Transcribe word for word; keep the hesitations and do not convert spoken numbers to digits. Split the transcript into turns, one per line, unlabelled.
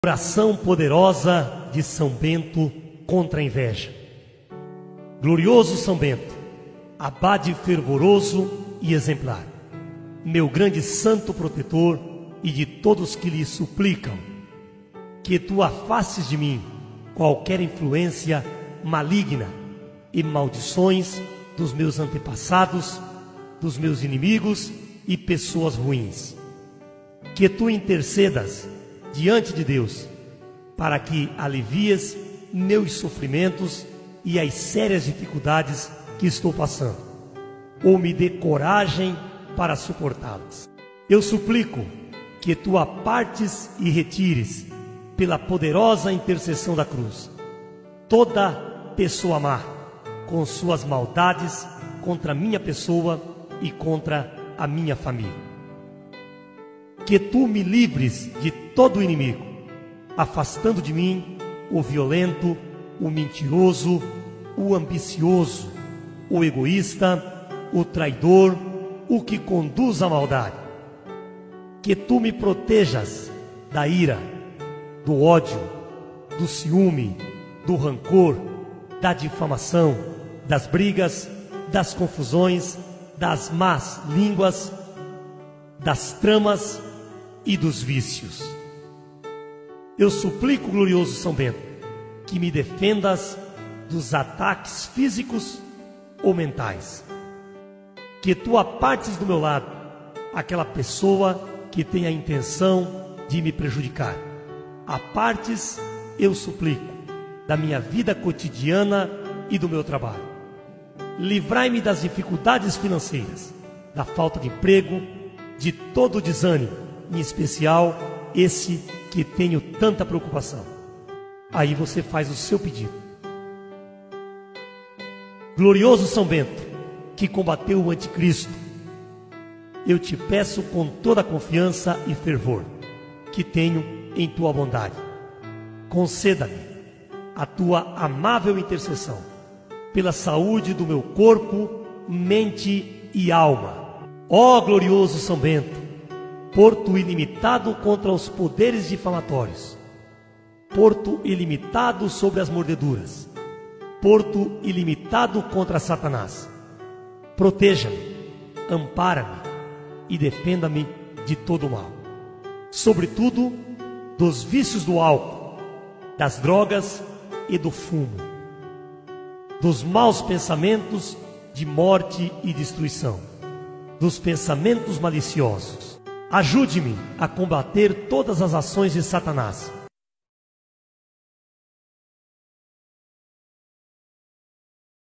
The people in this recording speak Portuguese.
Oração poderosa de São Bento contra a inveja. Glorioso São Bento, abade fervoroso e exemplar, meu grande santo protetor e de todos que lhe suplicam, que tu afastes de mim qualquer influência maligna e maldições dos meus antepassados, dos meus inimigos e pessoas ruins. Que tu intercedas diante de Deus, para que alivies meus sofrimentos e as sérias dificuldades que estou passando, ou me dê coragem para suportá-las. Eu suplico que tu apartes e retires, pela poderosa intercessão da cruz, toda pessoa má, com suas maldades contra a minha pessoa e contra a minha família. Que tu me livres de todo o inimigo, afastando de mim o violento, o mentiroso, o ambicioso, o egoísta, o traidor, o que conduz à maldade. Que tu me protejas da ira, do ódio, do ciúme, do rancor, da difamação, das brigas, das confusões, das más línguas, das tramas e dos vícios. Eu suplico, glorioso São Bento, que me defendas dos ataques físicos ou mentais. Que tu apartes do meu lado aquela pessoa que tem a intenção de me prejudicar. Apartes, eu suplico, da minha vida cotidiana e do meu trabalho. Livrai-me das dificuldades financeiras, da falta de emprego, de todo o desânimo, em especial esse que tenho tanta preocupação. Aí você faz o seu pedido. Glorioso São Bento, que combateu o anticristo, eu te peço com toda a confiança e fervor que tenho em tua bondade, conceda-me a tua amável intercessão pela saúde do meu corpo, mente e alma. Ó glorioso São Bento, porto ilimitado contra os poderes difamatórios, porto ilimitado sobre as mordeduras, porto ilimitado contra Satanás, proteja-me, ampara-me e defenda-me de todo o mal, sobretudo dos vícios do álcool, das drogas e do fumo, dos maus pensamentos de morte e destruição, dos pensamentos maliciosos. Ajude-me a combater todas as ações de Satanás,